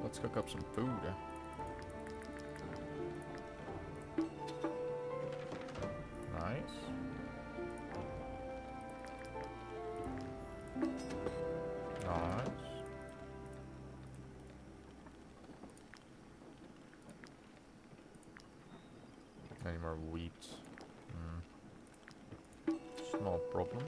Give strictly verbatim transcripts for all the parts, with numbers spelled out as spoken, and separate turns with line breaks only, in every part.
let's cook up some food. Nice. Nice. Any more wheat? Hmm. Small problem.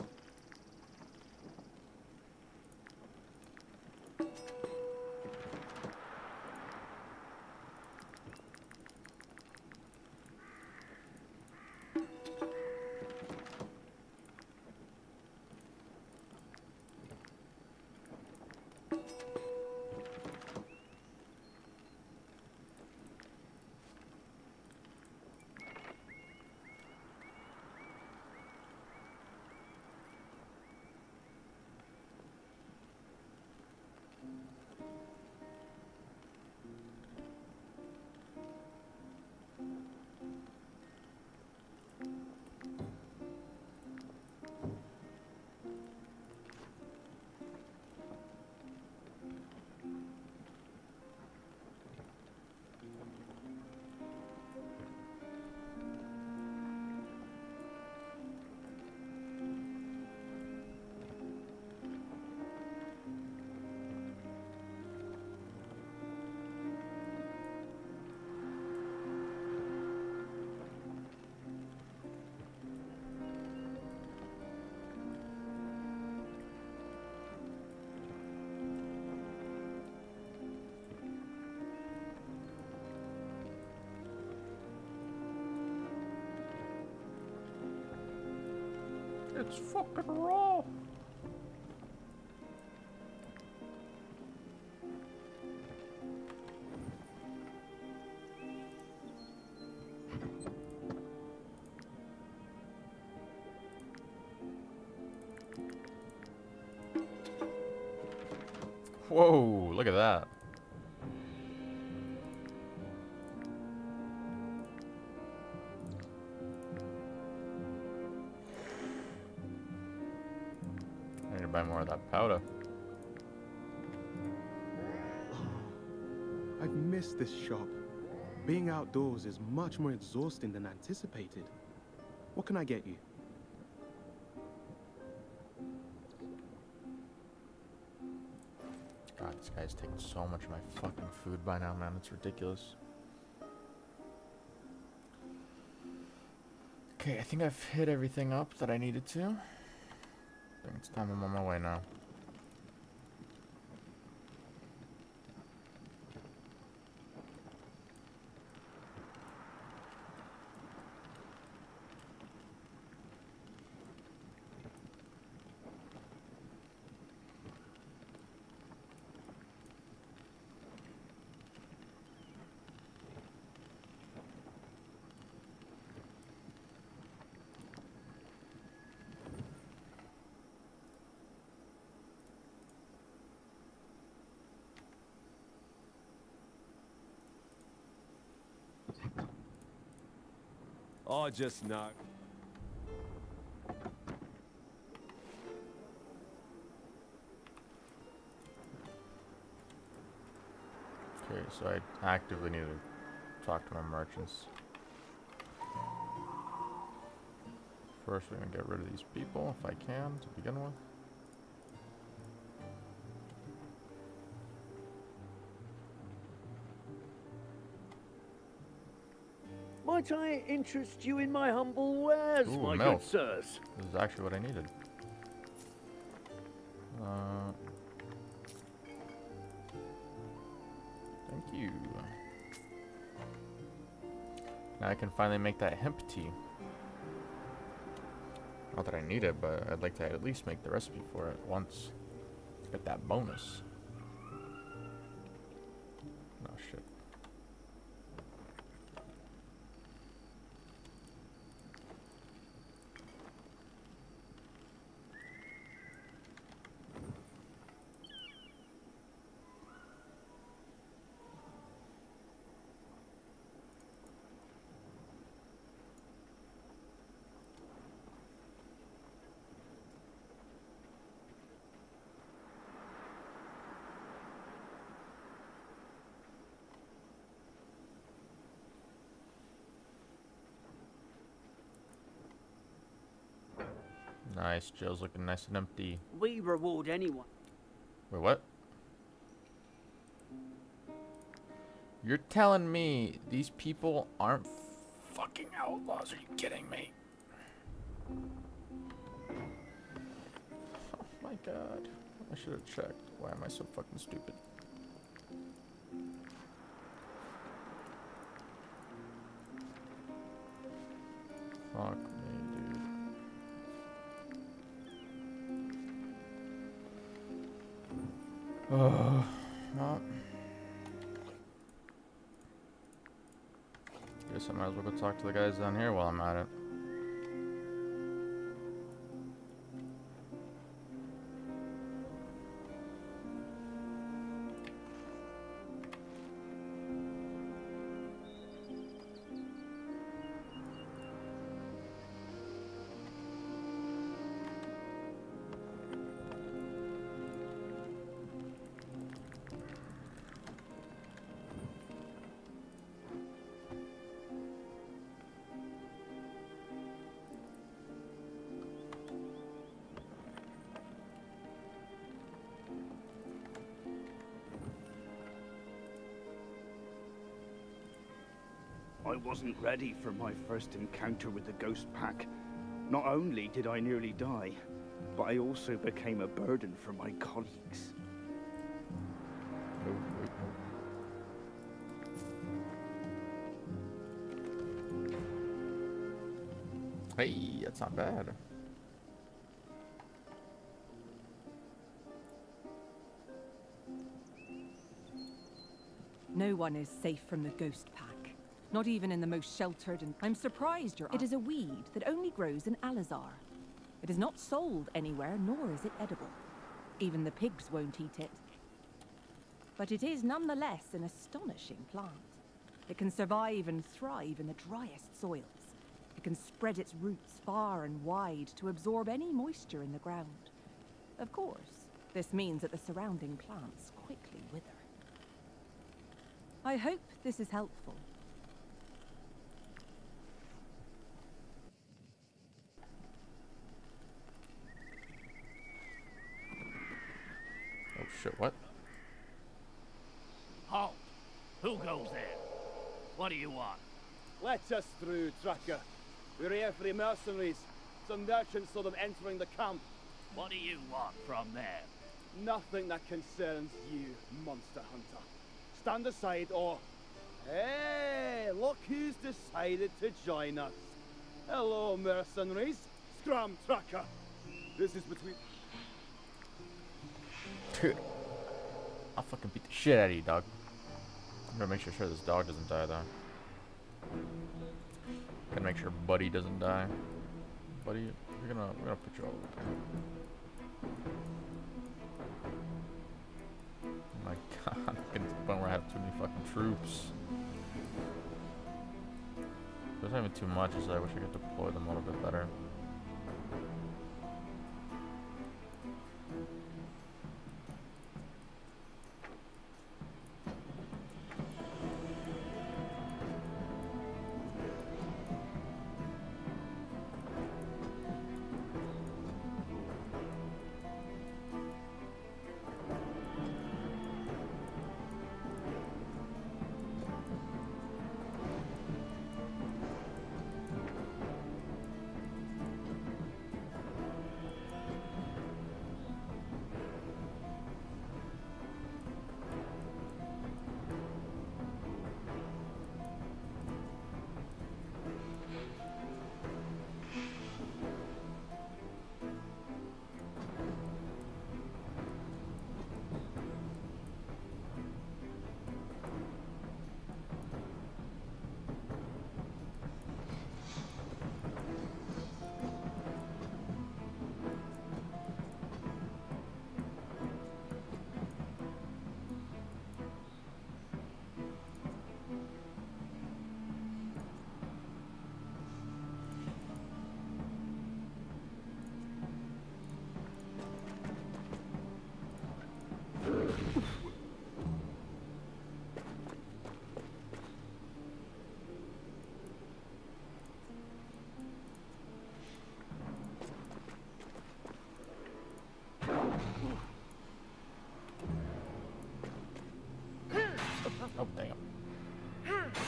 It's fucking raw. Whoa, look at that. I need to buy more of that powder.
I've missed this shop. Being outdoors is much more exhausting than anticipated. What can I get you?
God, this guy's taking so much of my fucking food by now, man. It's ridiculous. Okay, I think I've hit everything up that I needed to. I think it's time I'm on my way now.
Oh, just not.
Okay, so I actively need to talk to my merchants. First, we're gonna get rid of these people if I can to begin with.
Might I interest you in my humble wares,
Ooh,
my
milk.
good sirs?
This is actually what I needed. Uh, thank you. Now I can finally make that hemp tea. Not that I need it, but I'd like to at least make the recipe for it once. Get that bonus. Oh shit. Nice. Jail's looking nice and empty.
We reward anyone.
Wait, what? You're telling me these people aren't fucking outlaws? Are you kidding me? Oh my god. I should have checked. Why am I so fucking stupid? Fuck me, dude. Oh, well. Guess I might as well go talk to the guys down here while I'm at it.
I wasn't ready for my first encounter with the Ghost Pack. Not only did I nearly die, but I also became a burden for my colleagues.
Hey, that's not bad.
No one is safe from the Ghost Pack. Not even in the most sheltered, and I'm surprised you're— It is a weed that only grows in Alizar. It is not sold anywhere, nor is it edible. Even the pigs won't eat it. But it is nonetheless an astonishing plant. It can survive and thrive in the driest soils. It can spread its roots far and wide to absorb any moisture in the ground. Of course, this means that the surrounding plants quickly wither. I hope this is helpful.
Oh shit, what?
Halt! Who goes there? What do you want?
Let us through, Tracker. We're here for the mercenaries. Some merchants saw them entering the camp.
What do you want from them?
Nothing that concerns you, monster hunter. Stand aside or... Hey, look who's decided to join us. Hello, mercenaries. Scram, Tracker. This is between...
Dude. I'll fucking beat the shit out of you, dog. I'm gonna make sure, sure this dog doesn't die, though. Gotta make sure Buddy doesn't die. Buddy, we're gonna, we're gonna put you all over. Oh my god, I'm getting to the point where I have too many fucking troops. There's not even too much, so I wish I could deploy them a little bit better.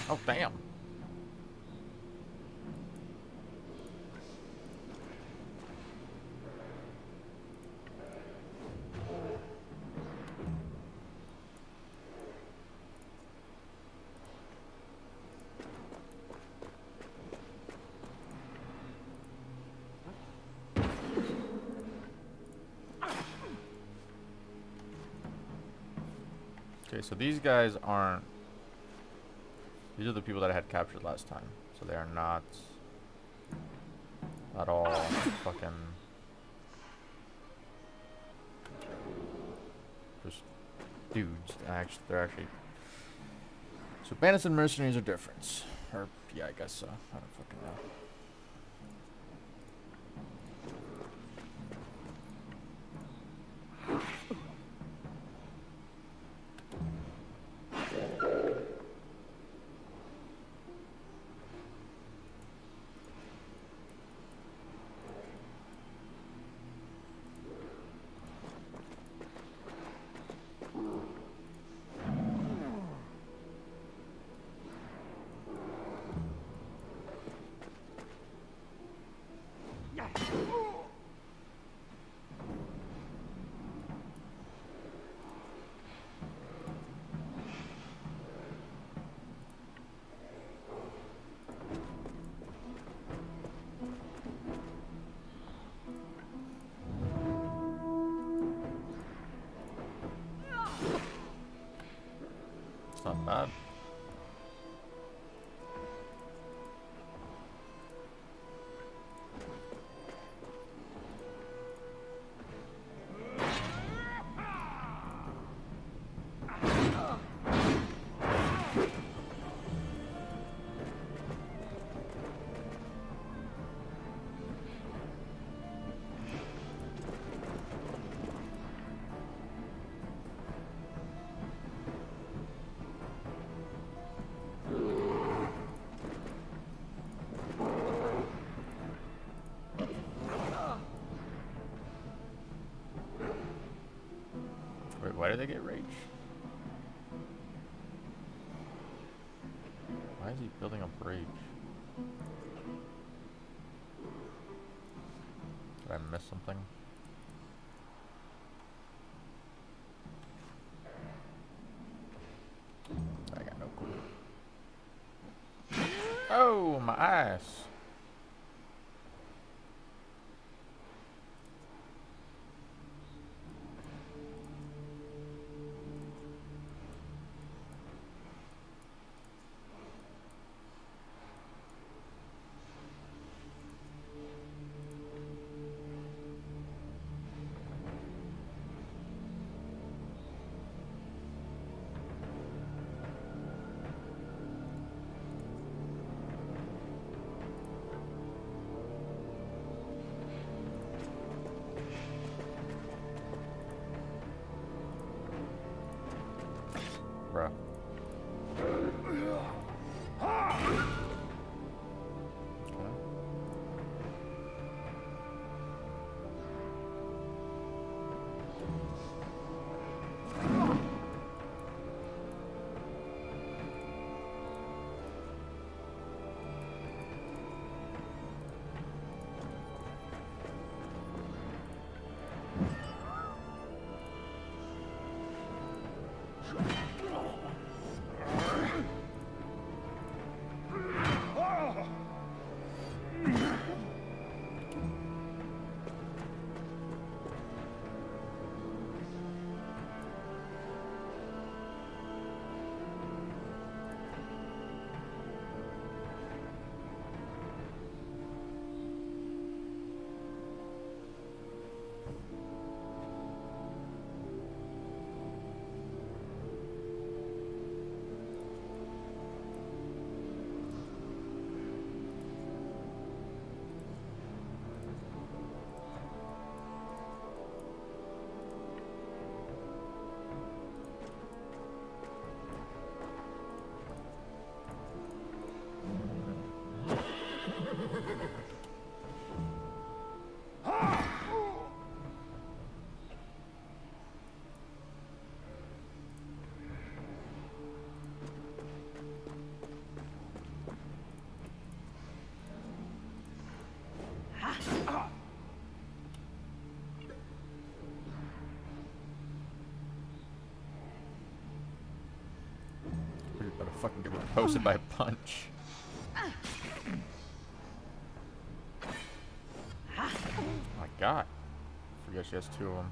Oh, damn. Okay, so these guys aren't... These are the people that I had captured last time. So they are not at all fucking... just dudes. Actually, they're actually... So bandits and mercenaries are different. Or, yeah, I guess so. I don't fucking know. It's not bad. Wait, why did they get rage? Why is he building up rage? Did I miss something? I got no clue. Oh, my ass. Bruh. Fucking get posted by a punch. Oh my god. I forget she has two of them.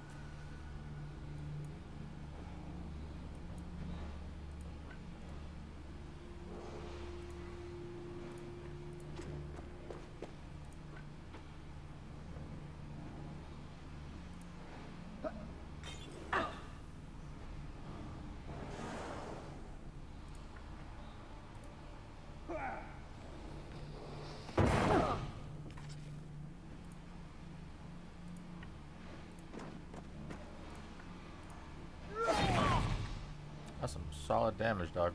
That's some solid damage, dog.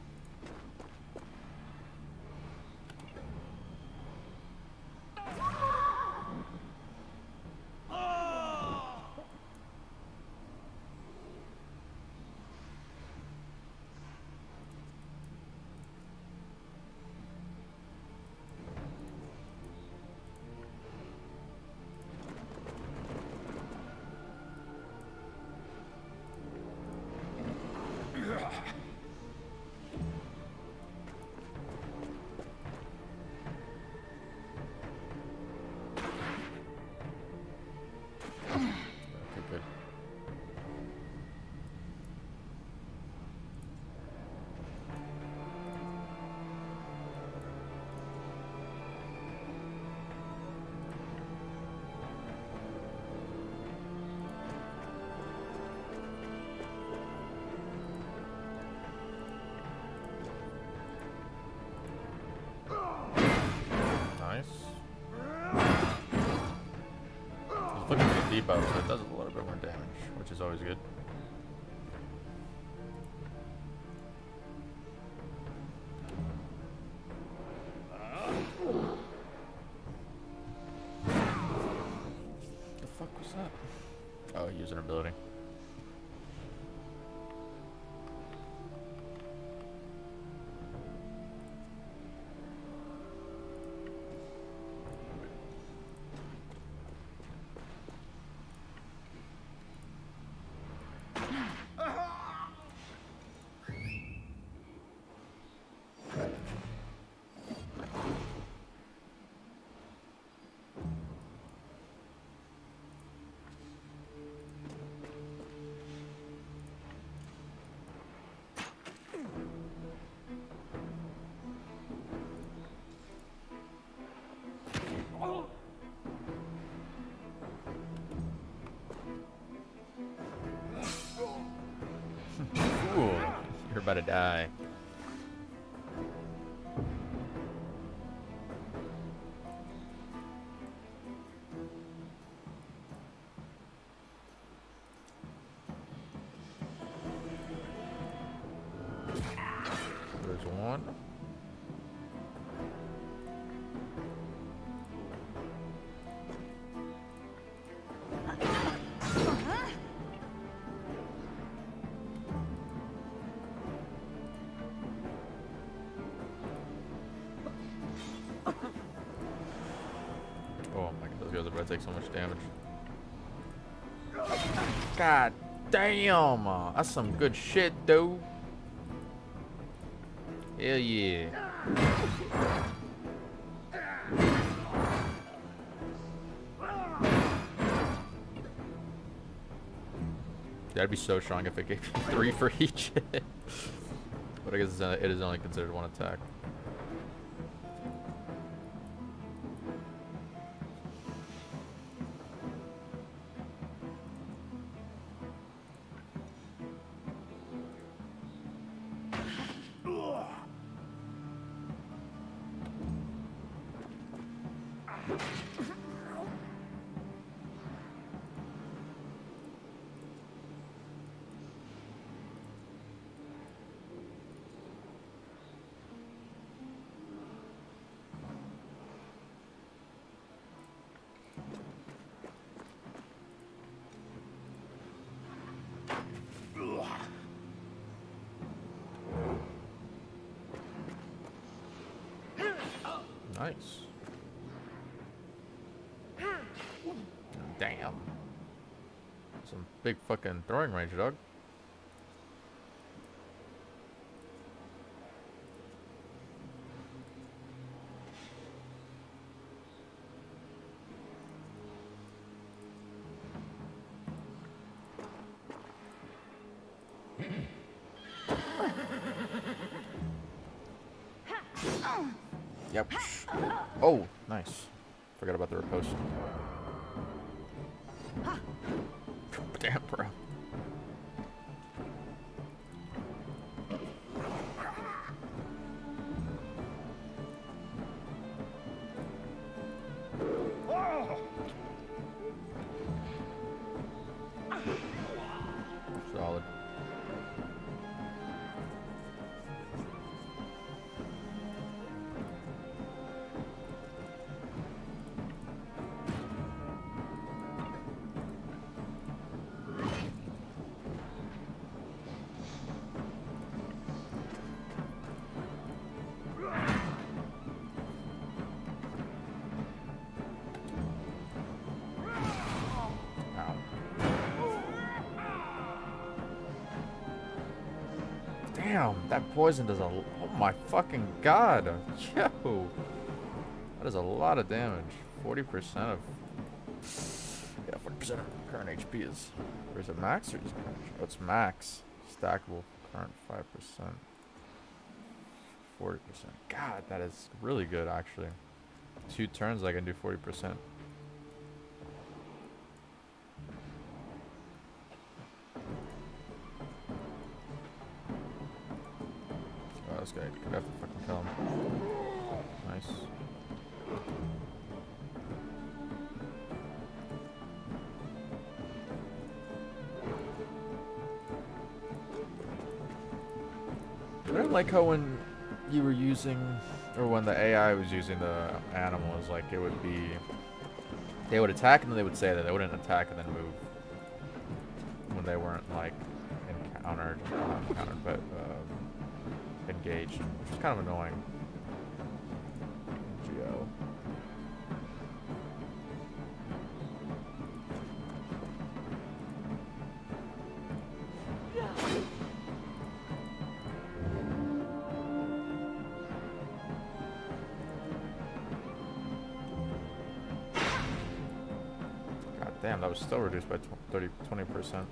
Looking at the debuff, so it does a little bit more damage, which is always good. The fuck was that? Oh, use an ability. Ooh, you're about to die. There's one. Oh my god, those guys are about to take so much damage. God damn! Uh, that's some good shit, dude. Hell yeah. That'd be so strong if it gave you three for each hit. But I guess it's, uh, it is only considered one attack. Nice. Damn. Some big fucking throwing range, dog. Yep. Oh, nice. Forgot about the riposte. Damn, bro. Solid. Damn, that poison does a... Oh my fucking god. Yo. That is a lot of damage. forty percent of... Yeah, forty percent of current H P is... Or is it max or is it current? Oh, it's max. Stackable. Current five percent. forty percent. God, that is really good, actually. Two turns I can do forty percent. Oh, this guy could have to fucking kill him. Nice. I don't like how when you were using, or when the A I was using the animals, like it would be, they would attack and then they would say that they wouldn't attack and then move when they weren't like encountered, not encountered, but um, engaged, which is kind of annoying. Geo. God damn, that was still reduced by thirty, twenty percent.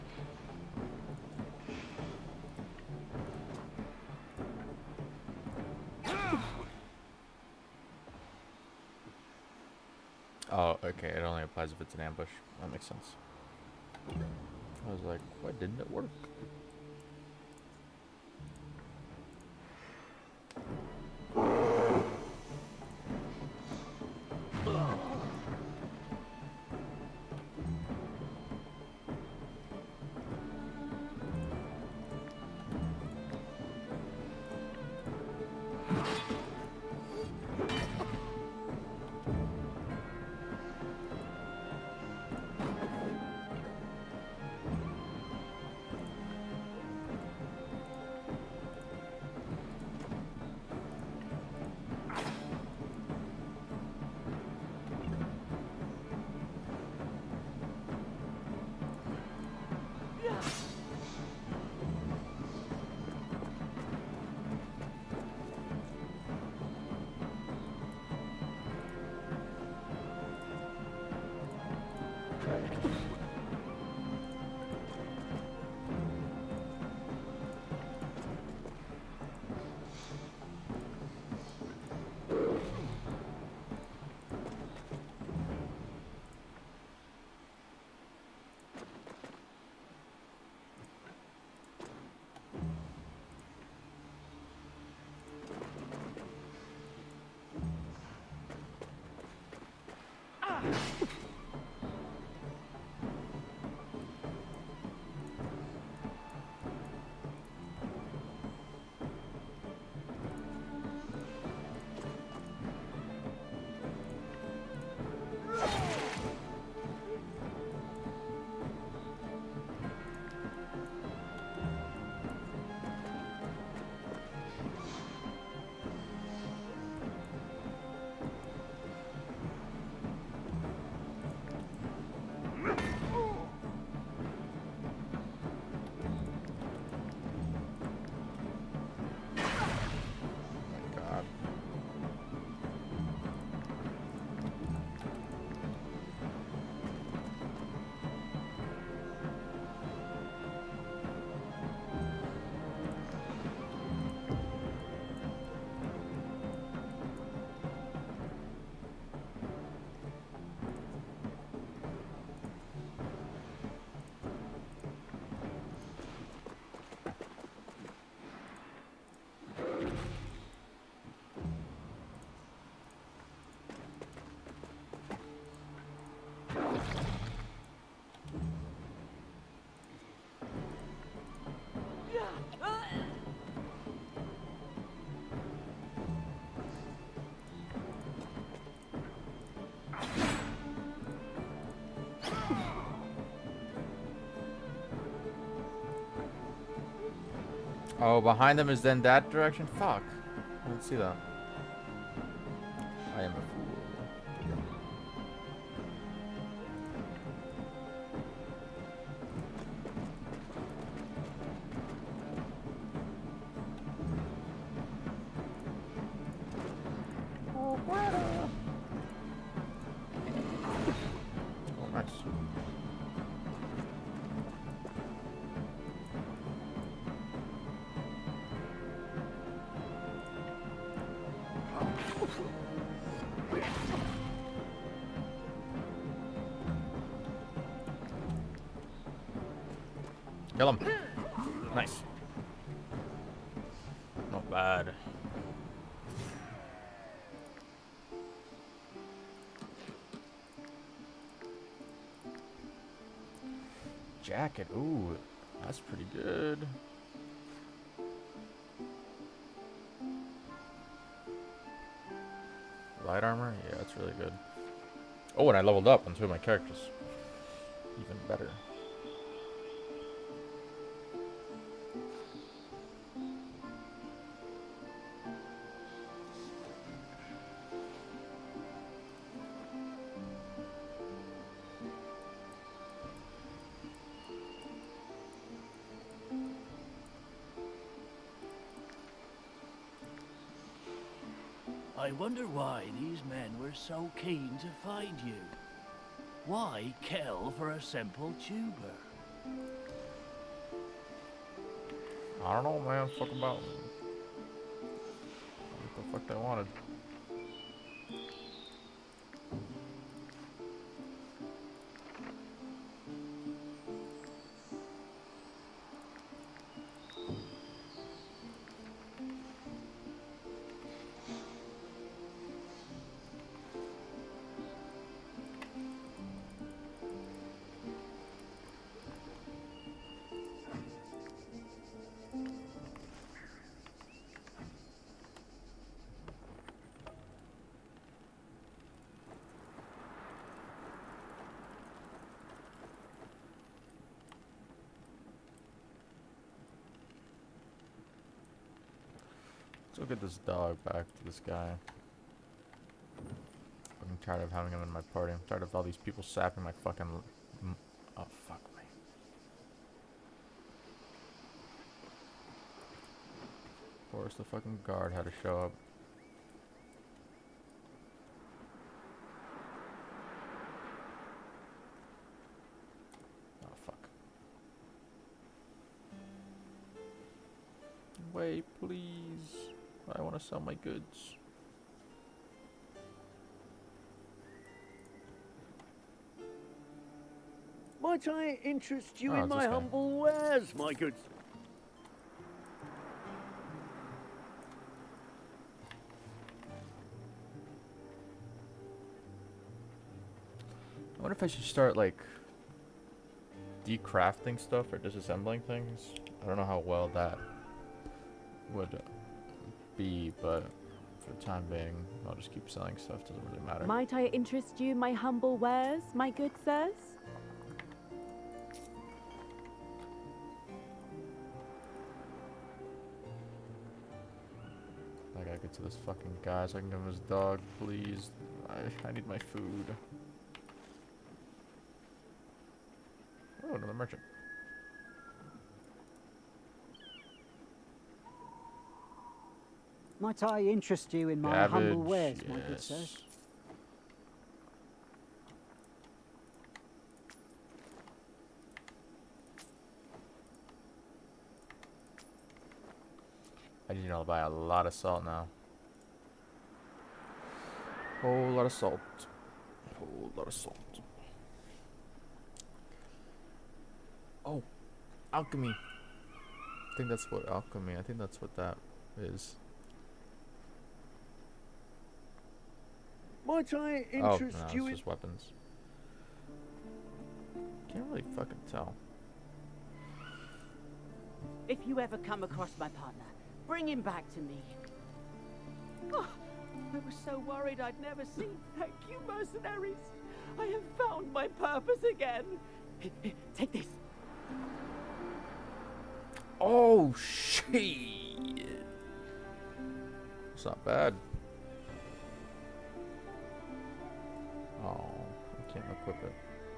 Oh, okay, it only applies if it's an ambush. That makes sense. I was like, why didn't it work? Oh, behind them is then that direction? Fuck. I didn't see that. I am a fool. Oh, Greta. Oh, nice. Kill him. Nice. Not bad. Jacket. Ooh, that's pretty good. Light armor? Yeah, that's really good. Oh, and I leveled up on two of my characters. Even better.
I wonder why these men were so keen to find you. Why kill for a simple tuber?
I don't know, man. Fuck about what the fuck they wanted. Let's go get this dog back to this guy. I'm tired of having him in my party. I'm tired of all these people sapping my fucking... M oh, fuck me. Of course, the fucking guard had to show up. Oh, fuck. Wait, please. I want to sell my goods.
Might I interest you
Oh,
in
it's
my
this guy.
humble wares, my good...
I wonder if I should start, like, decrafting stuff or disassembling things. I don't know how well that would be, but for the time being, I'll just keep selling stuff. Doesn't really matter.
Might I interest you in my humble wares, my good sirs?
I gotta get to this fucking guy so I can give him his dog, please. I, I need my food. Oh, another merchant.
Might I interest you in my
Cabbage,
humble wares, my good
yes.
sirs?
I need to buy a lot of salt now. Whole lot of salt. Whole lot of salt. Oh, alchemy. I think that's what alchemy. I think that's what that is.
Might I
Oh,
interest
no,
you
it's
in...
just weapons. Can't really fucking tell.
If you ever come across my partner, bring him back to me. Oh, I was so worried I'd never see. Thank you, mercenaries. I have found my purpose again. Take this.
Oh, shit. It's not bad. Oh, I can't equip it.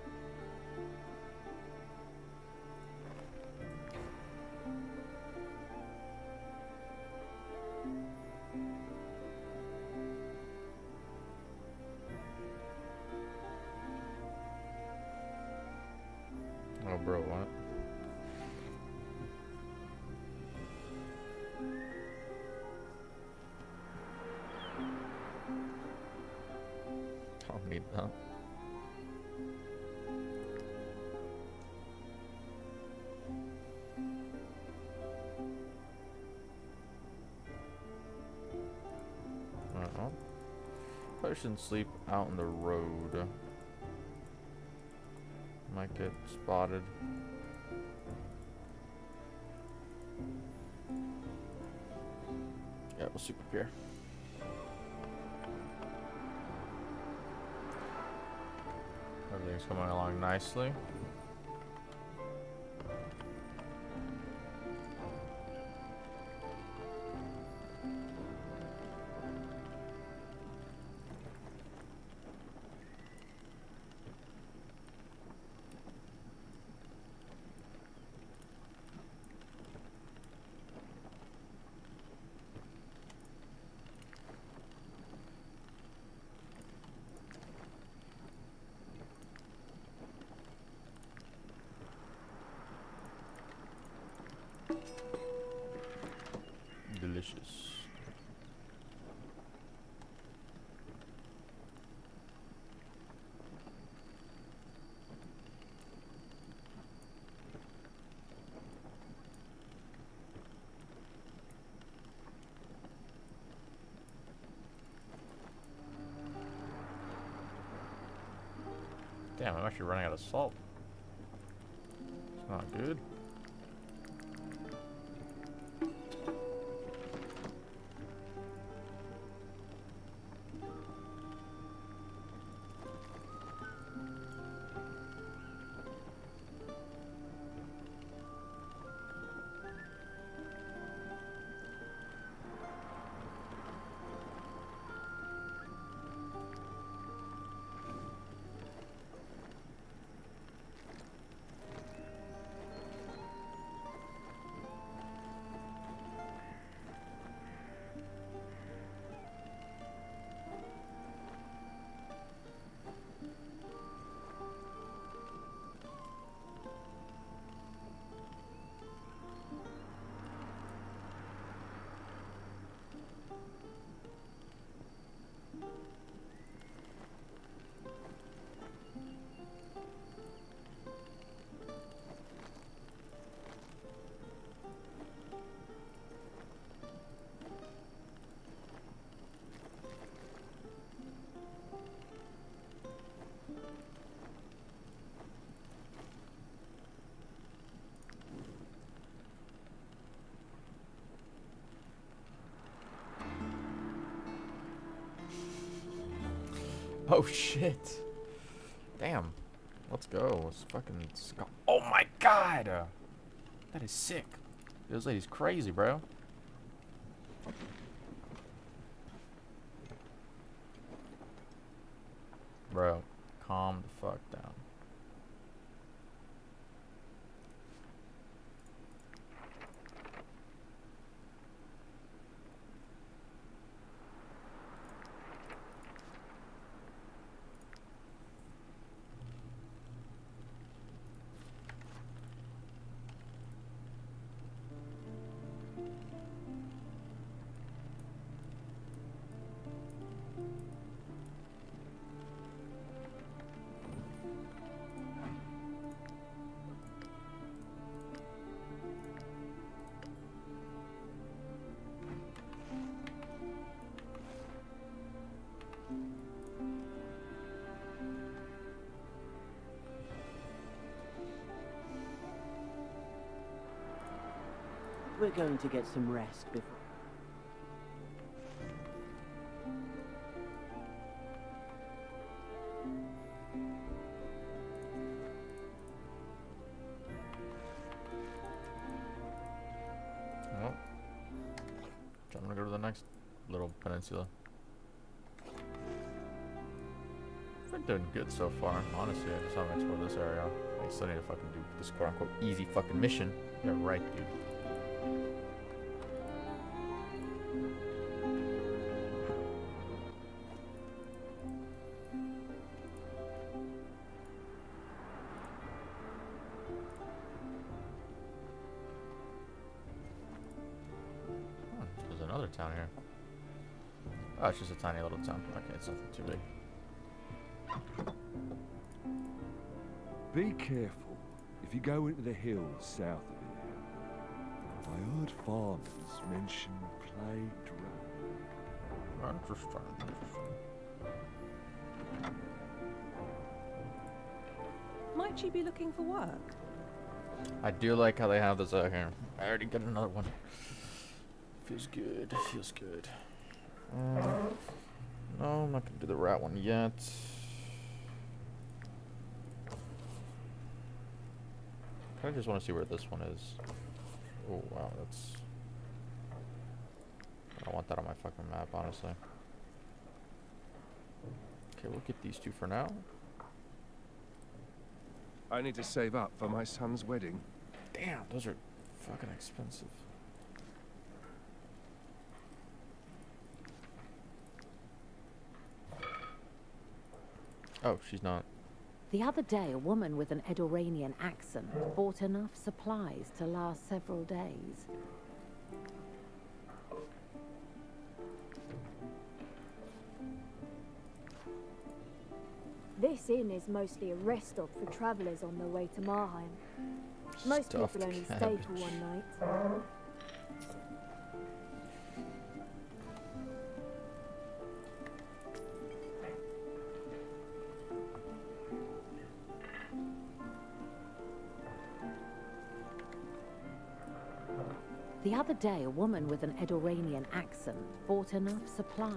Oh, bro, what? Don't need that. Uh-oh. Probably shouldn't sleep out in the road. Might get spotted. Yeah, we'll sleep up here. Everything's coming along nicely. Delicious. Damn, I'm actually running out of salt. It's not good. Oh shit. Damn. Let's go. Let's fucking sc- Oh my god! Uh, that is sick. This lady's crazy, bro. Bro, calm the fuck down.
We're going to get some rest before...
So I'm gonna go to the next little peninsula. Been doing good so far, honestly. I just haven't explored this area. I still need to fucking do this quote unquote easy fucking mission. Yeah, right, dude. Oh, there's another town here. Oh, it's just a tiny little town. Okay, it's nothing too big.
Be careful if you go into the hills south of here. I heard farmers mention plague drought.
Interesting, interesting.
Might you be looking for work?
I do like how they have this out here. I already got another one. Feels good. Feels good. Uh, no, I'm not gonna do the rat one yet. I just want to see where this one is. Oh wow, that's. I want that on my fucking map, honestly. Okay, we'll get these two for now.
I need to save up for my son's wedding.
Damn, those are fucking expensive. Oh, she's not.
The other day, a woman with an Edoranian accent bought enough supplies to last several days.
This inn is mostly a rest stop for travellers on their way to Marheim. Most
Stuffed
people only stay
cabbage.
for one night.
The other day, a woman with an Edoranian accent bought enough supplies.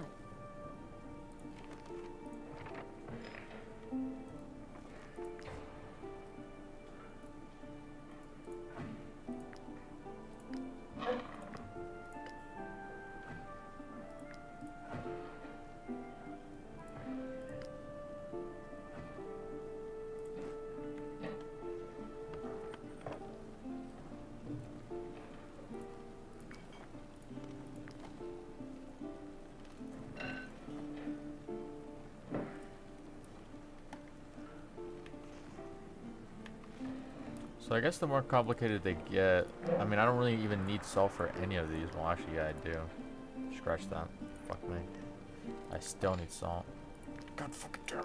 So I guess the more complicated they get, I mean, I don't really even need salt for any of these. Well, actually, yeah, I do. Scratch that. Fuck me. I still need salt. God fucking damn it.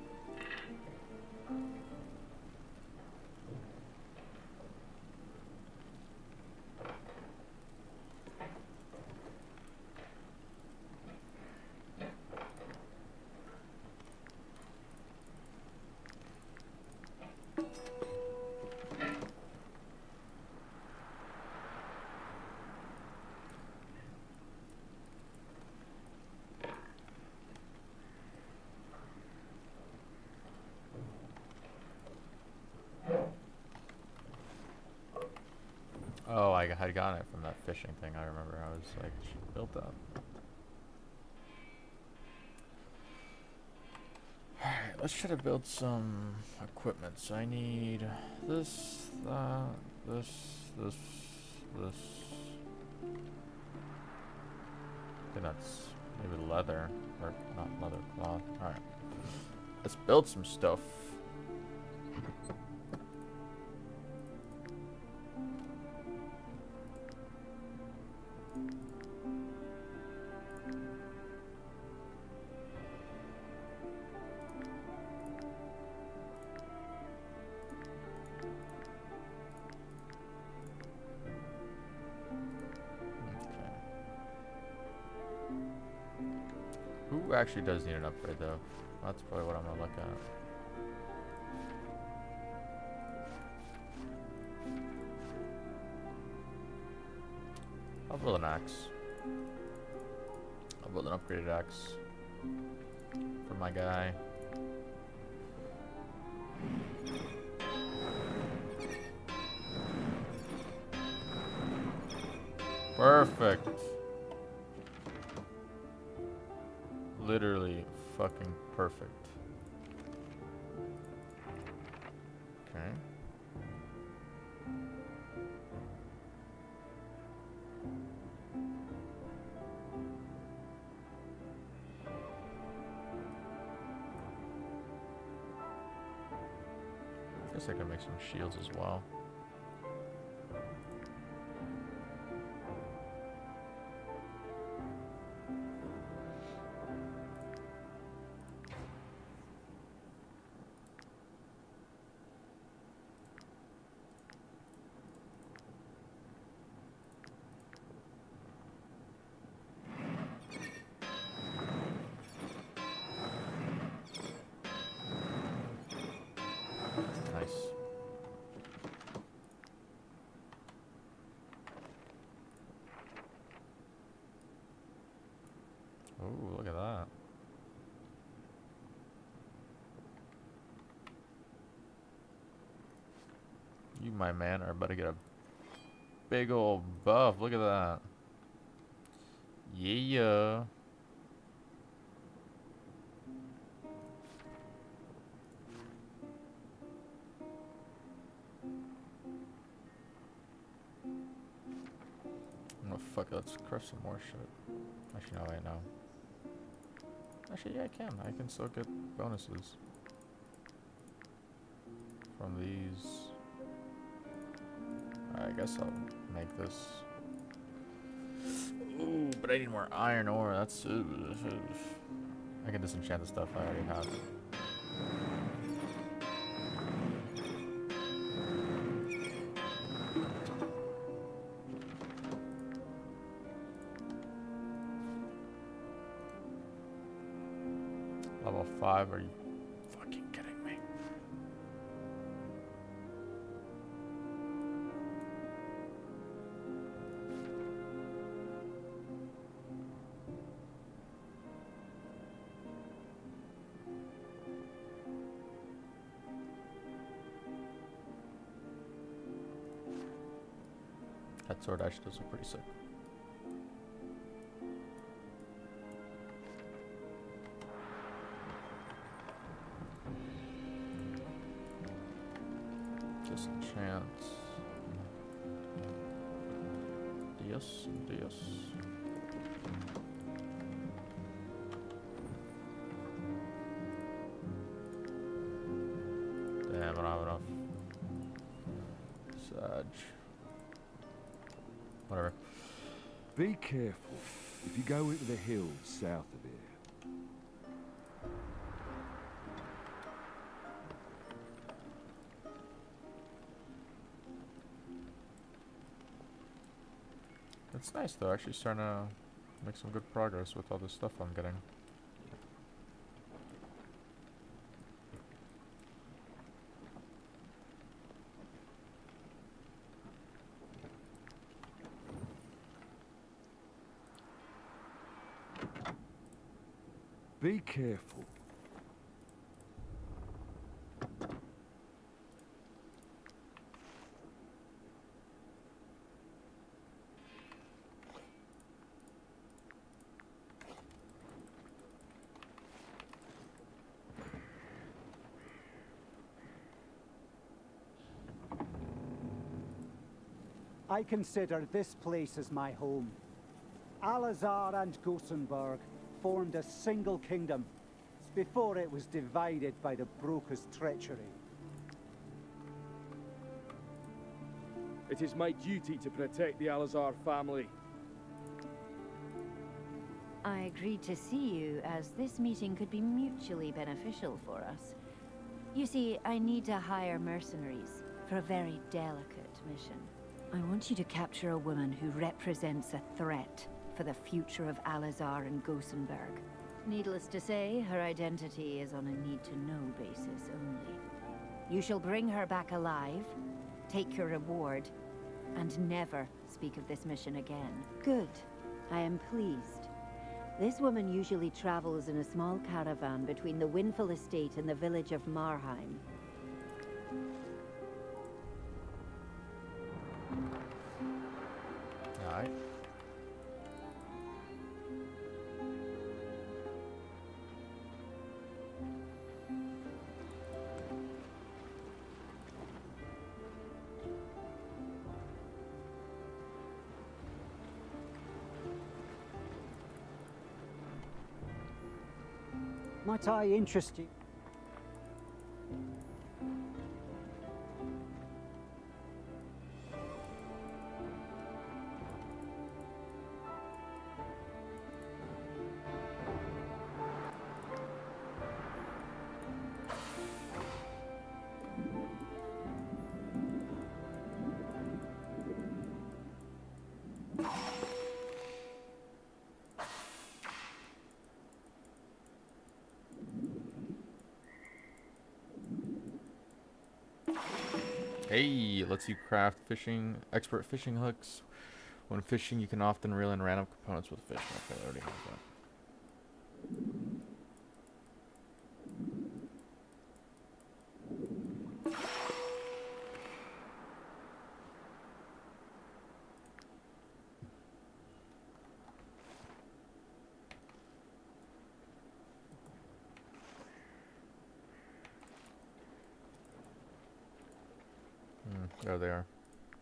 Oh, I had gotten it from that fishing thing. I remember. I was like, she built that. Alright, let's try to build some equipment. So I need this, that, this, this, this. I think that's maybe leather, or not leather, cloth. Alright. Let's build some stuff. Who actually does need an upgrade though? That's probably what I'm gonna look at. I'll build an axe. I'll build an upgraded axe for my guy. Perfect. literally fucking perfect. Okay. Guess I can make some shields as well. Ooh, look at that. You, my man, are about to get a big old buff. Look at that. Yeah. Oh, fuck it. Let's crush some more shit. Actually, no, wait, no. Actually, yeah, I can. I can still get bonuses from these. I guess I'll make this. Ooh, but I need more iron ore. That's. Uh, I can disenchant the stuff I already have. Level five, are you fucking kidding me? That sword actually does look pretty sick. Disenchant. Dios, Dios. Damn, I don't have enough. Sag. Whatever.
Be careful if you go into the hills south of here.
It's nice though, actually starting to make some good progress with all this stuff I'm getting.
Be careful.
I consider this place as my home. Alazar and Gothenburg formed a single kingdom before it was divided by the broker's treachery.
It is my duty to protect the Alazar family.
I agreed to see you, as this meeting could be mutually beneficial for us. You see, I need to hire mercenaries for a very delicate mission. I want you to capture a woman who represents a threat for the future of Alazar and Gothenburg. Needless to say, her identity is on a need-to-know basis only. You shall bring her back alive, take your reward, and never speak of this mission again. Good. I am pleased. This woman usually travels in a small caravan between the Windfall Estate and the village of Marheim.
Alright.
Might I interest you?
Hey, lets you craft fishing, expert fishing hooks. When fishing, you can often reel in random components with fish. Okay, I already have that. There they are.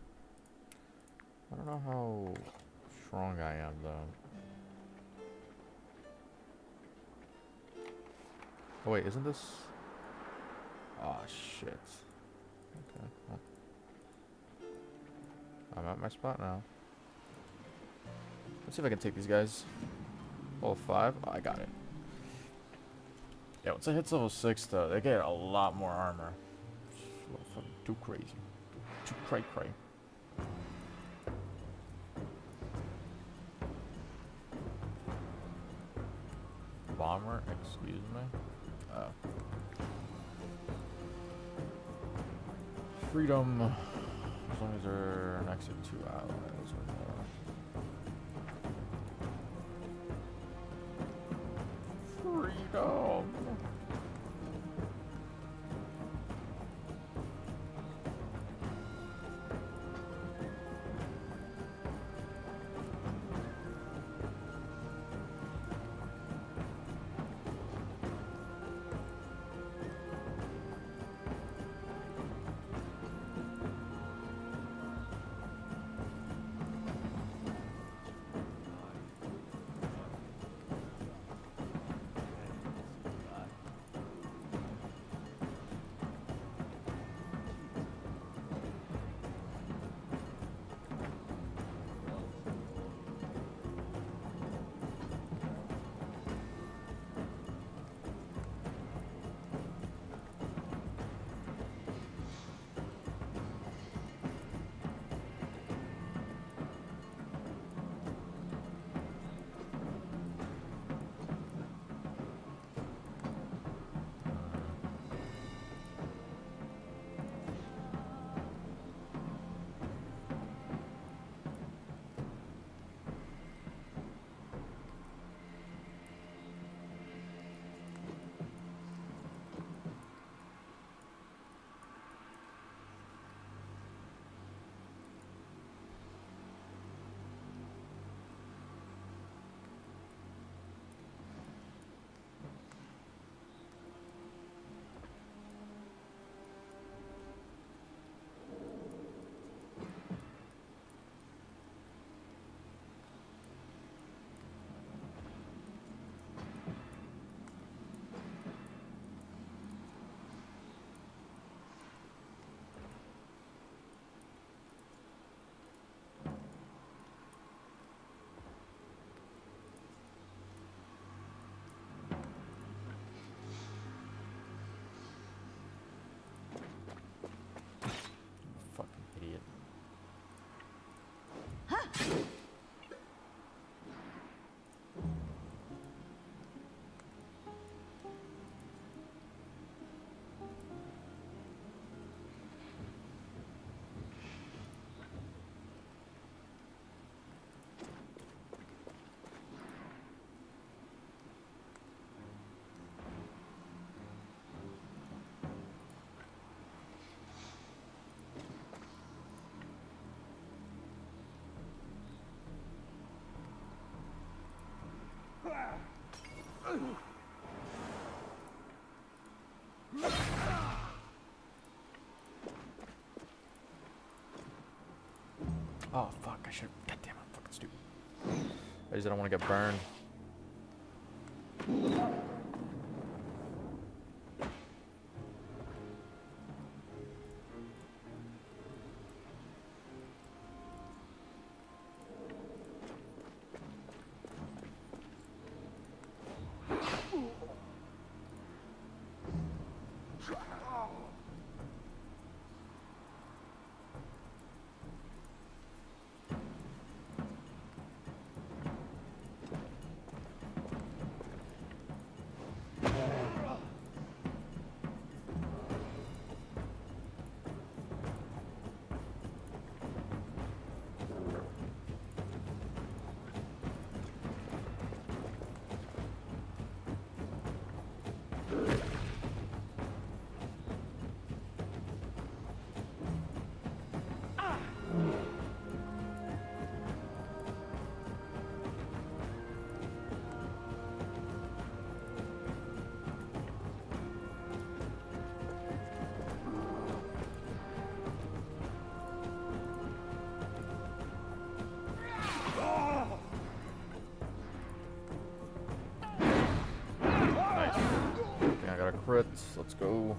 I don't know how strong I am, though. Oh, wait, isn't this... Oh, shit. Okay. Well. I'm at my spot now. Let's see if I can take these guys. Level five? Oh, I got it. Yeah, once I hit level six, though, they get a lot more armor. It's a little fucking too crazy. Too cray cray. Bomber, excuse me. Oh. Freedom. As long as they're next to two allies or more. Freedom. Oh, fuck, I should. God damn, I'm fucking stupid. I just don't want to get burned. crit. Let's go.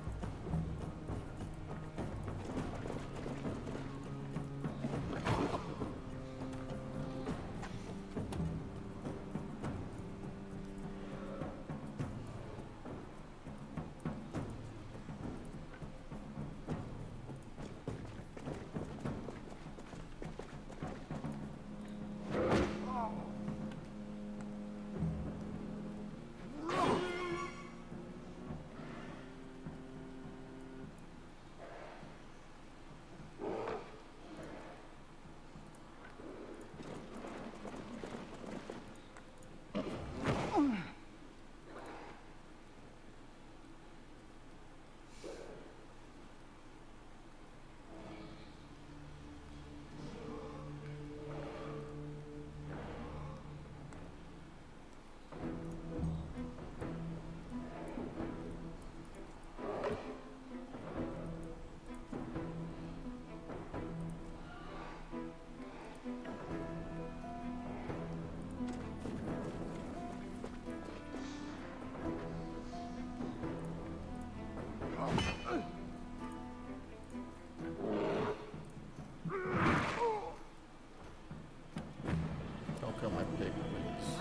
Don't kill my pig, please.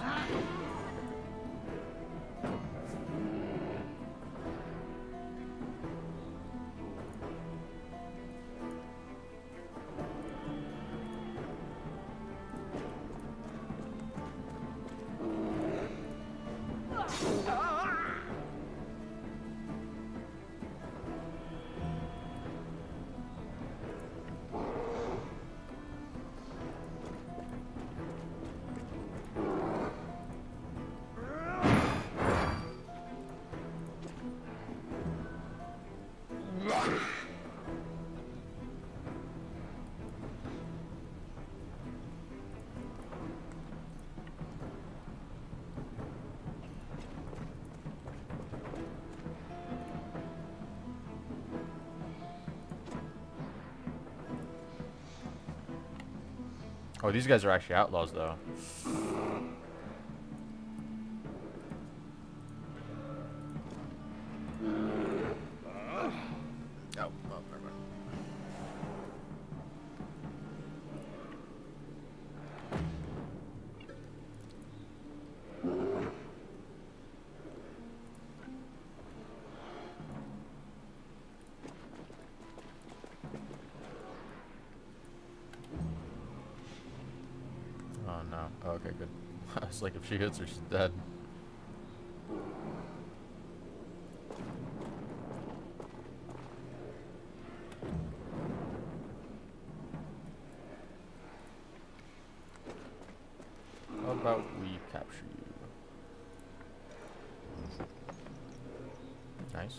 Oh, these guys are actually outlaws, though. Oh, oh, never mind. Oh no. Oh, okay, good. It's like if she hits her, she's dead. How about we capture you? Nice.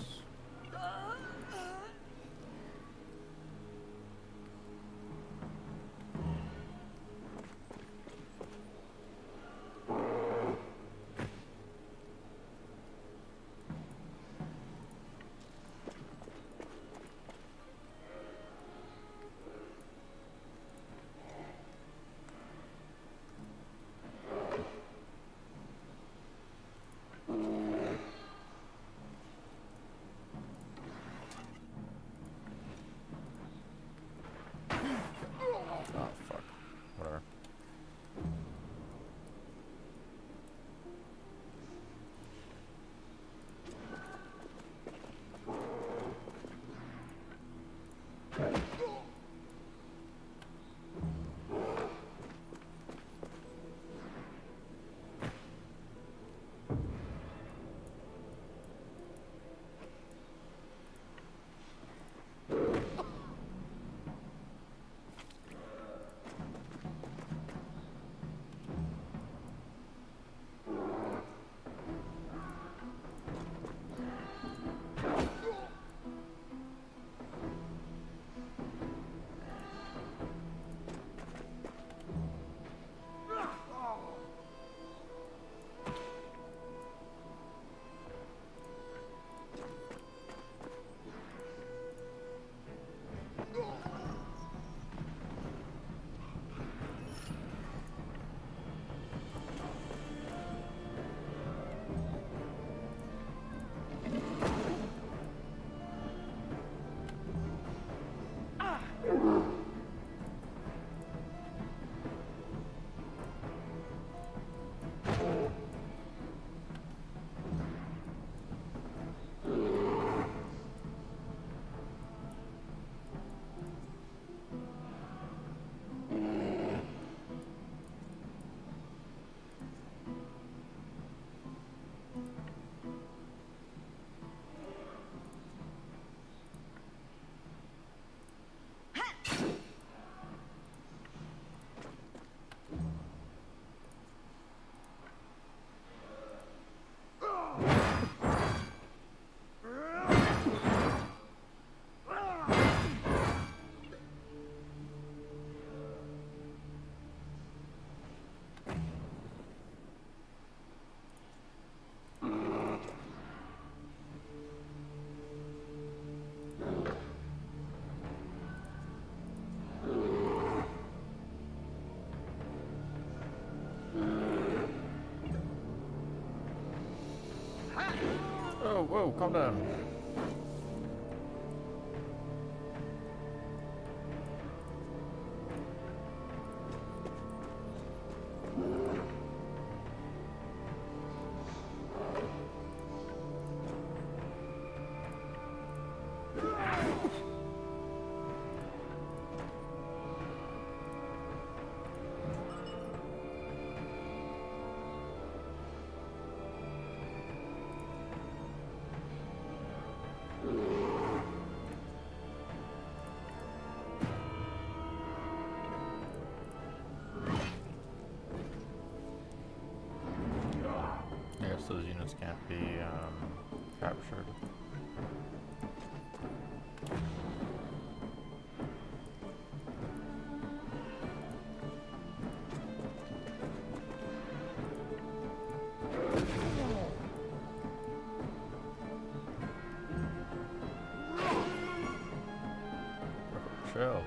whoa, calm down. Those units can't be um, captured. Chill.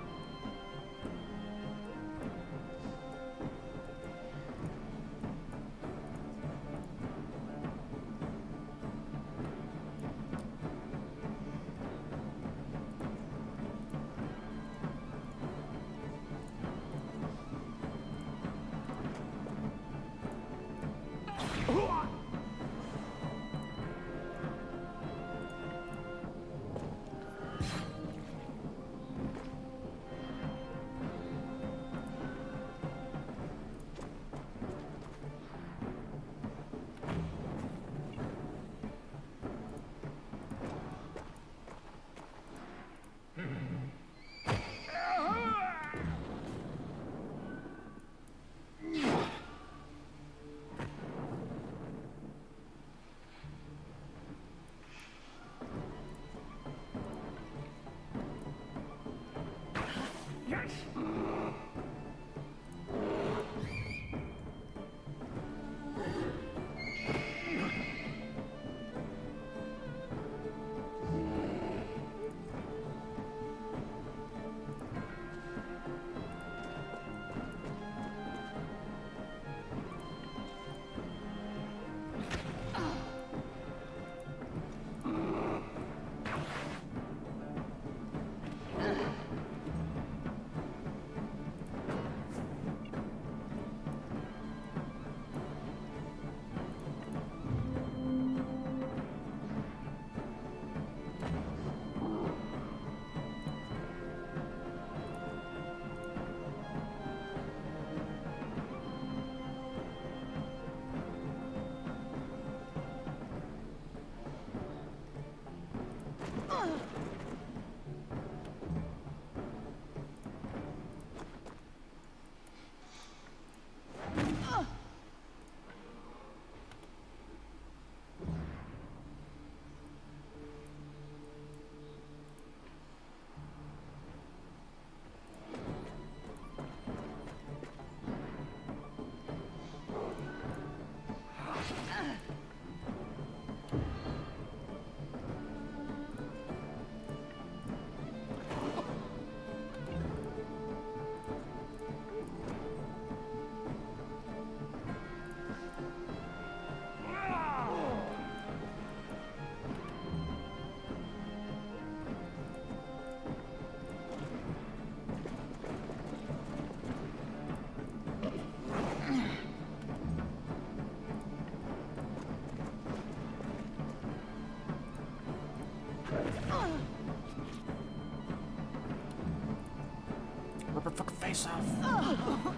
Rip her fucking face off.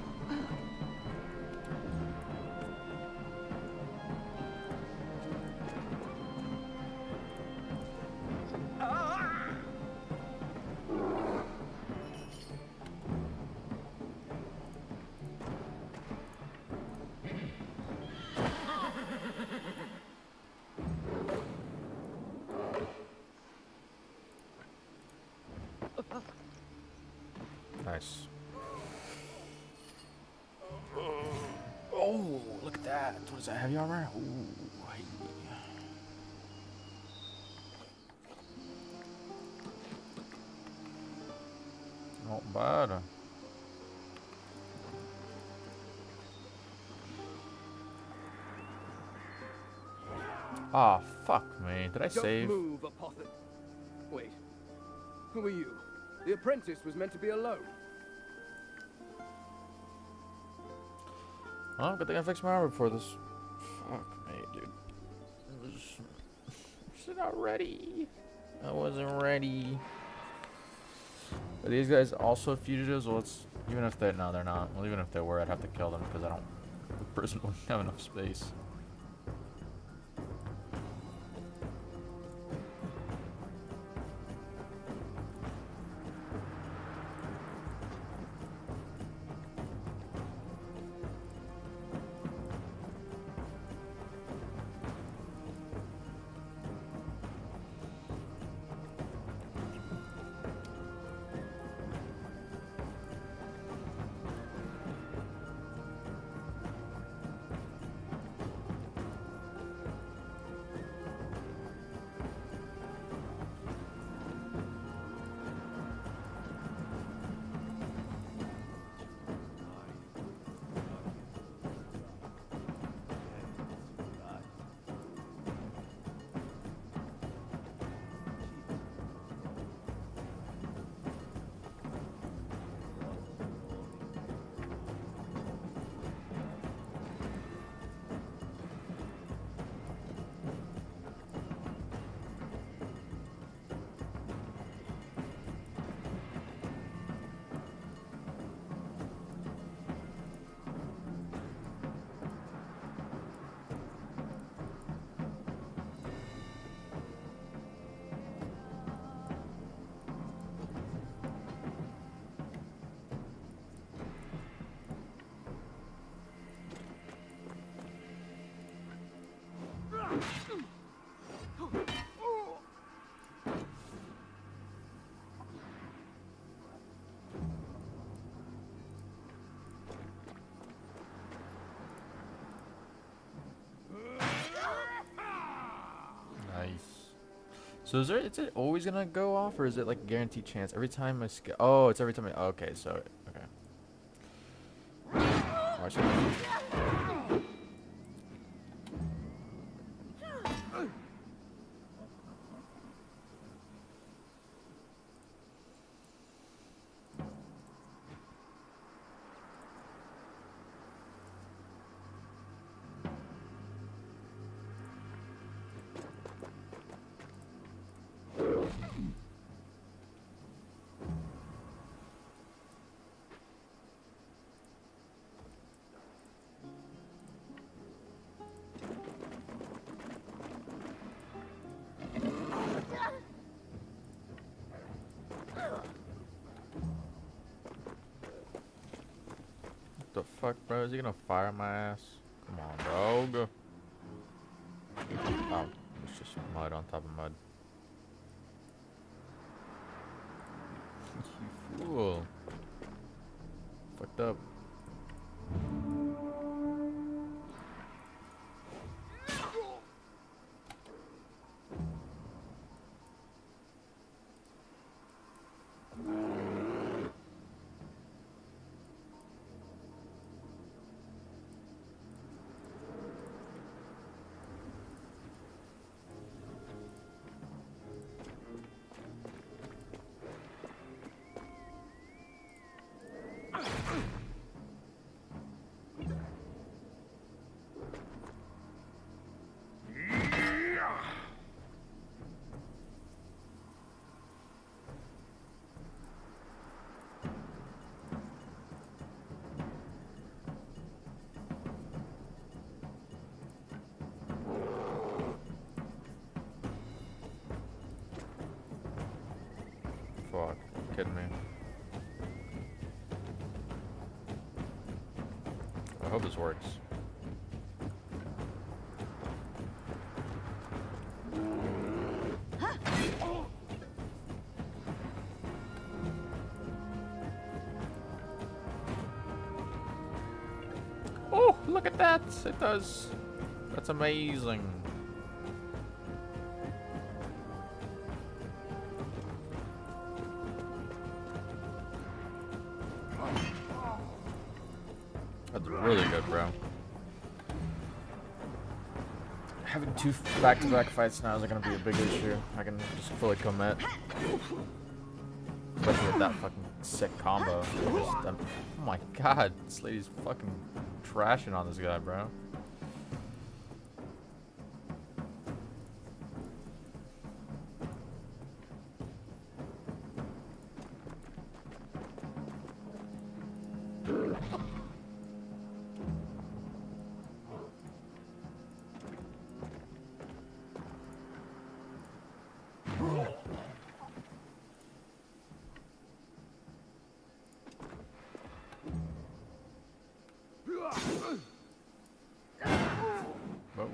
Nice. Oh, look at that. What is that? Heavy armor? Ooh, hey. Not bad. Ah, oh, fuck me. Did I
Don't
save?
move, Apothic. Wait. Who are you? The apprentice was meant to be alone.
Oh, good thing I fixed my armor before this. Fuck me, dude. She's not ready. I wasn't ready. Are these guys also fugitives? Well, it's even if they no, they're not. Well, even if they were, I'd have to kill them because I don't. The prison wouldn't have enough space. So is there? Is it always gonna go off, or is it like a guaranteed chance every time I sk? Oh, it's every time I. Okay, so okay. Oh, I should- What the fuck, bro? Is he gonna fire my ass? Come on, dog. Oh, it's just mud on top of mud. You fool. Fucked up. Fuck, you kidding me? I hope this works. Oh, look at that! It does. That's amazing. That's really good, bro. Having two back-to-back fights now isn't gonna be a big issue. I can just fully commit. Especially with that fucking sick combo. Just, um, oh my god, this lady's fucking trashing on this guy, bro. Whoa.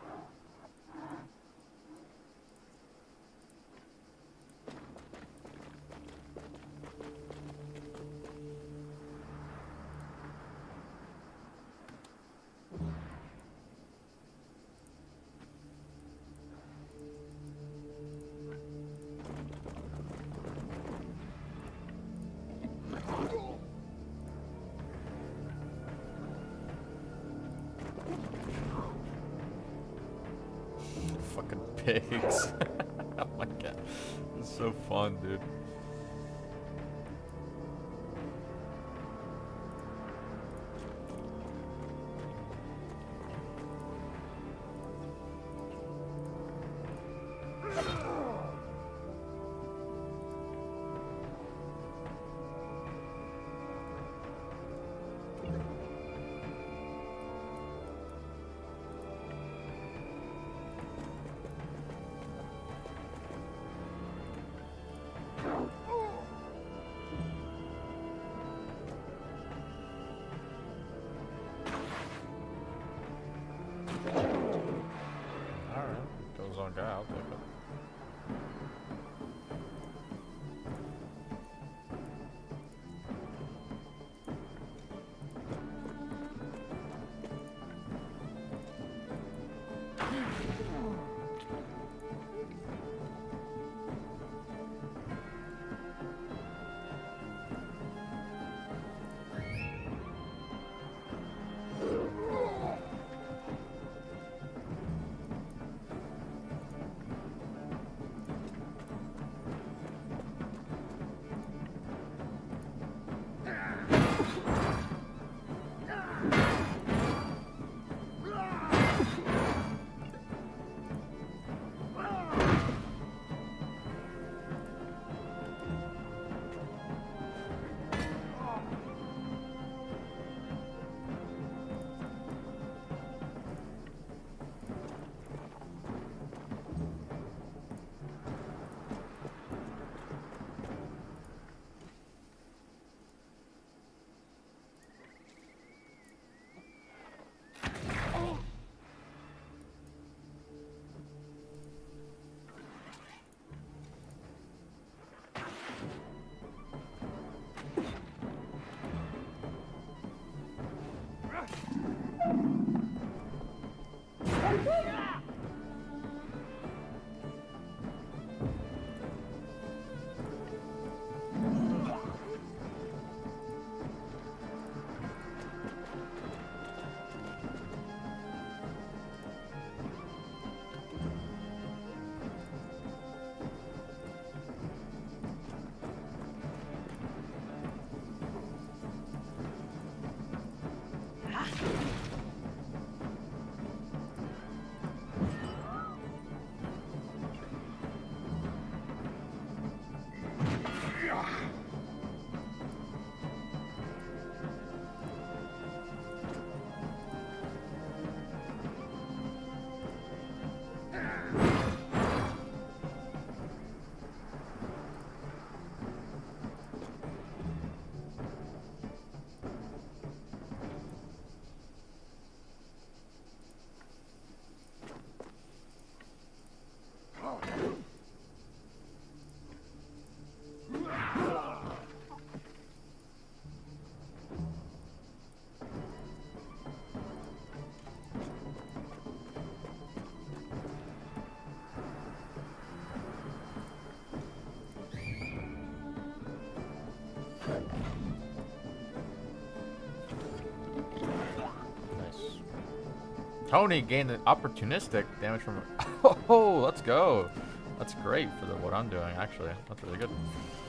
Fucking pigs. Oh my god. It's so fun, dude. Okay, I'll take it. Tony gained an opportunistic damage from. Oh, let's go. That's great for the, what I'm doing. Actually, that's really good.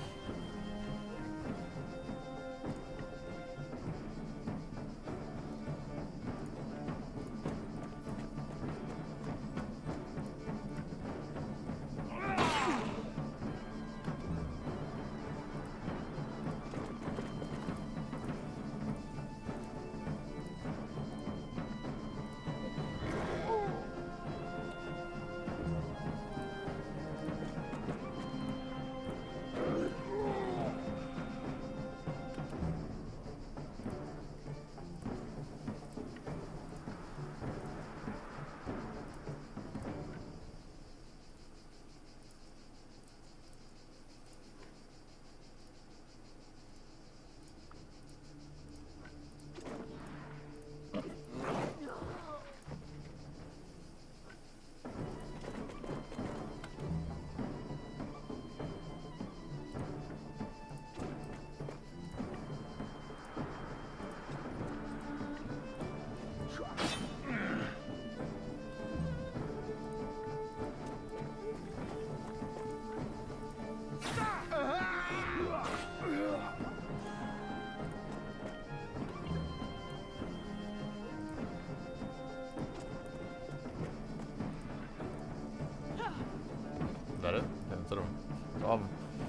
Is that it? Yeah, that's it. Um,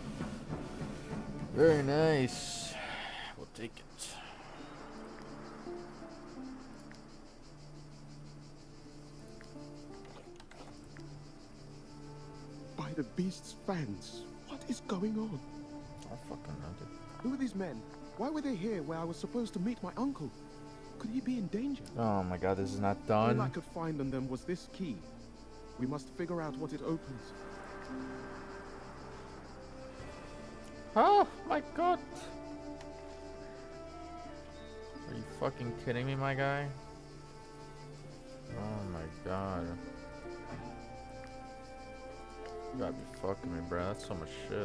very nice. We'll take it.
By the beast's fans, what is going on?
I fucking know, dude.
Who are these men? Why were they here where I was supposed to meet my uncle? Could he be in danger?
Oh my god, this is not
All
done.
I could find on them was this key. We must figure out what it opens.
Oh my god. Are you fucking kidding me, my guy? Oh my god. You gotta be fucking me, bro. That's so much shit.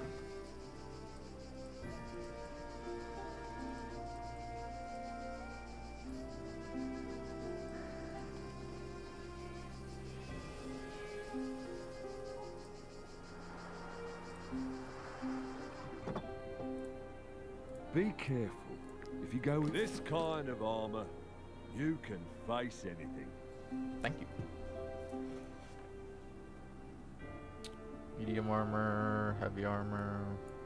Be careful. If you go with this kind of armor, you can face anything.
Thank you. Medium armor, heavy armor.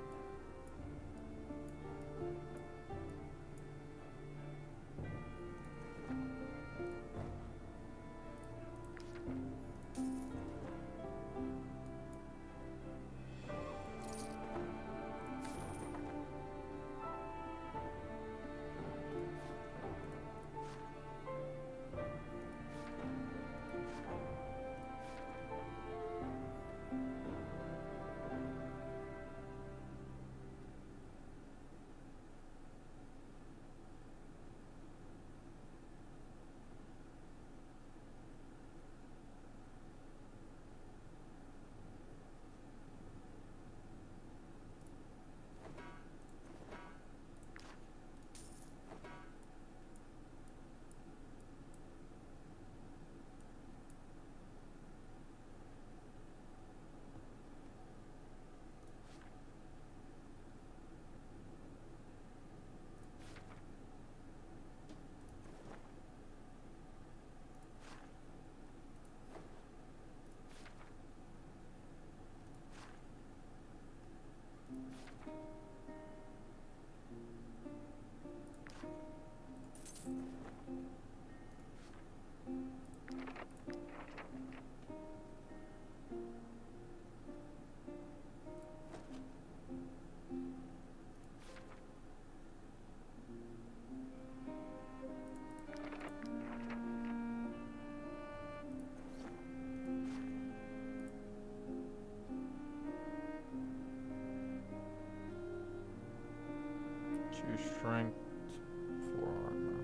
Two strength, four armor.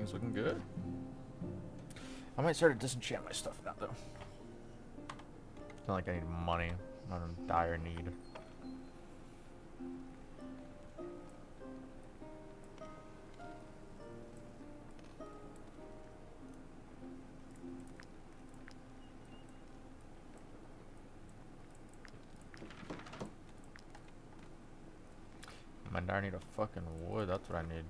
Everything's looking good. I might start to disenchant my stuff now, though. It's not like I need money. I'm not in dire need. I need a fucking wood, that's what I need.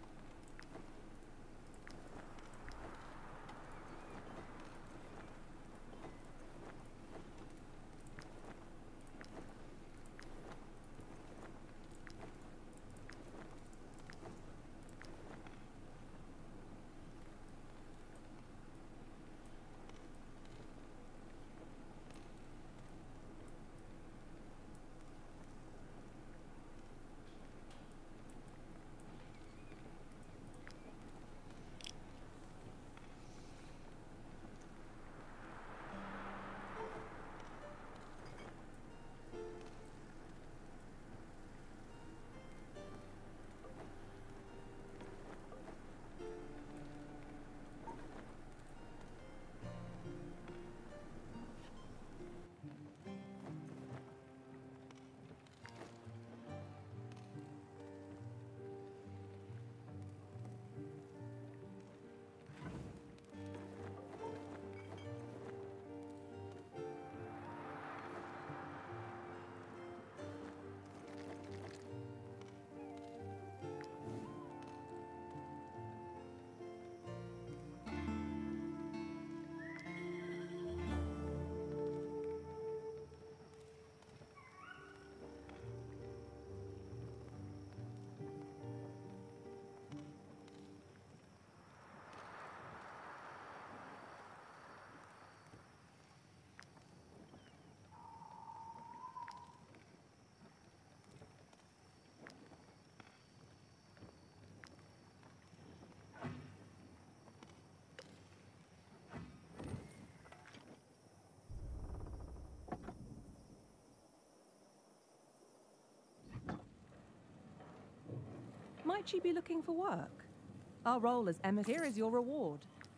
Might she be looking for work? Our role as emissary. Here is your reward.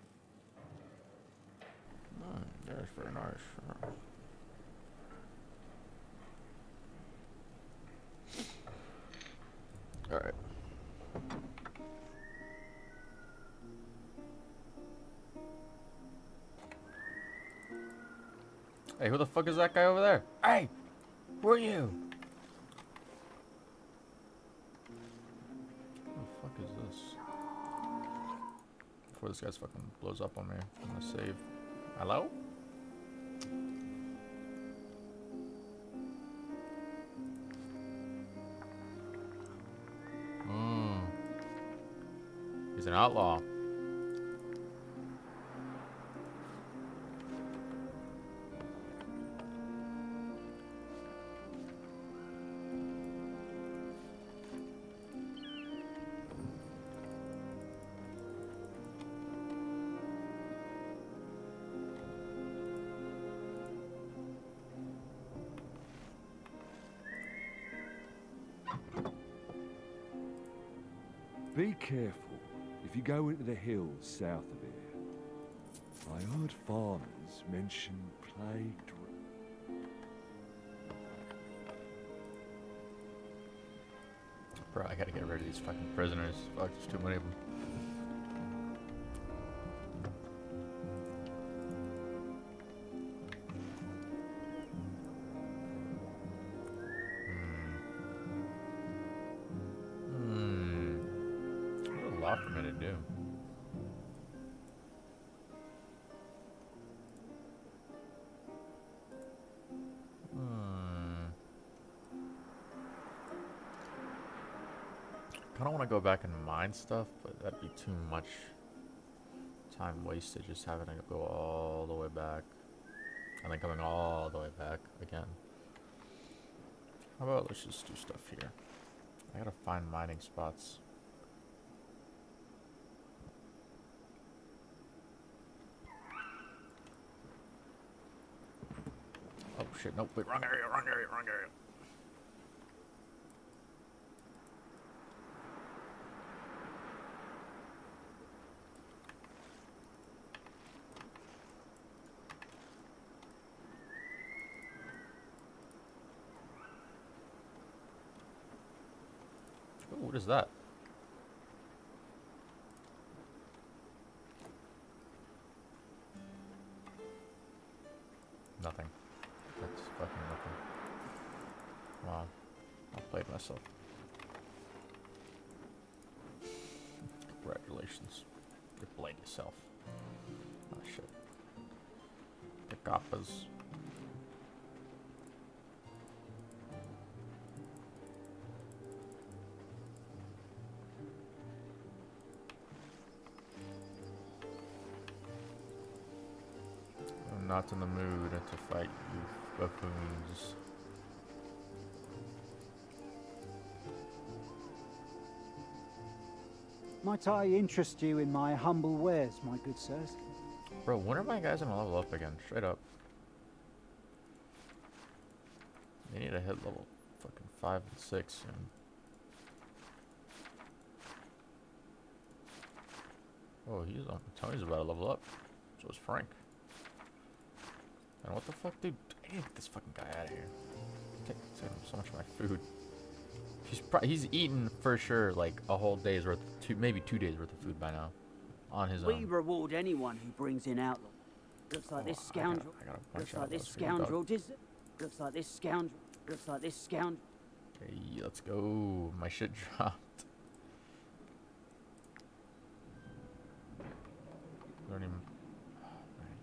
Oh, that's very nice. All right. Hey, who the fuck is that guy over there? Hey, who are you? What the fuck is this? Before this guy's fucking blows up on me, I'm gonna save. Hello? Hmm. He's an outlaw.
Be careful if you go into the hills south of here. I heard farmers mention plagued.
Bro, I gotta get rid of these fucking prisoners. Fuck, there's too many of them. For me to do. Hmm. Kind of want to go back and mine stuff, but that'd be too much time wasted just having to go all the way back and then coming all the way back again. How about let's just do stuff here. I gotta find mining spots. Oh shit, nope, wait, wrong area, wrong area, wrong area. What is that? Nothing. That's fucking nothing. Wow. I played myself. Congratulations. You played yourself. Oh shit. The coppers. I'm not in the mood to fight you buffoons.
Might I interest you in my humble wares, my good sirs?
Bro, when are my guys gonna level up again? Straight up. They need to hit level fucking five and six soon. Oh, he's on. Tony's about to level up. So is Frank. And what the fuck, dude? I need to get this fucking guy out of here. Take, take so much of my food. He's pro he's eaten for sure like a whole day's worth, two maybe two days worth of food by now, on his
We
own.
reward anyone who brings in outlaw. Looks like
Oh,
this
I
scoundrel.
got- I got a bunch
Looks
of
like this
outlaws for you,
scoundrel.
dog.
Dis looks like this scoundrel. Looks like this scoundrel.
Hey, let's go. My shit dropped. I don't even. Oh, man,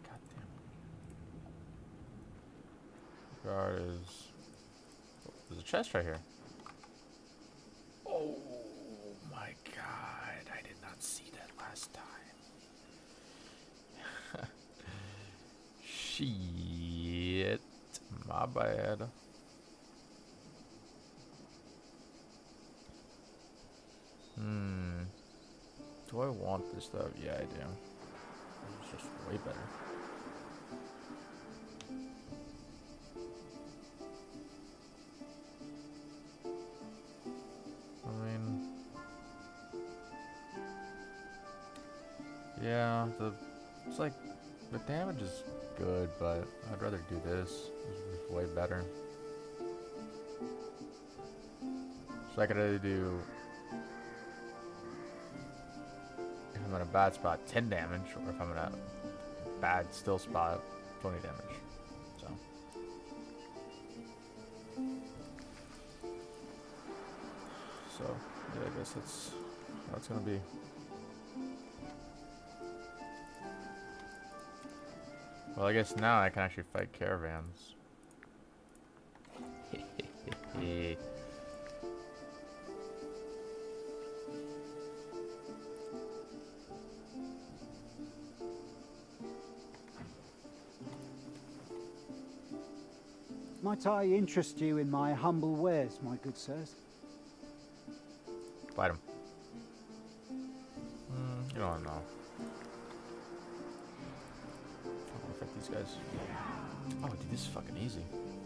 goddamn. Guard is. Oh, there's a chest right here. Oh my god! I did not see that last time. Shit. My bad. Hmm. Do I want this stuff? Yeah, I do. It's just way better. I mean, yeah, the it's like the damage is good, but I'd rather do this. It's way better. So I could either do, if I'm in a bad spot, ten damage, or if I'm in a bad still spot, twenty damage. So. So, yeah, I guess that's how it's gonna be. Well, I guess now I can actually fight caravans.
Might I interest you in my humble wares, my good sirs?
Fight him. Mm, you don't know. I don't affect these guys. Oh, dude, this is fucking easy.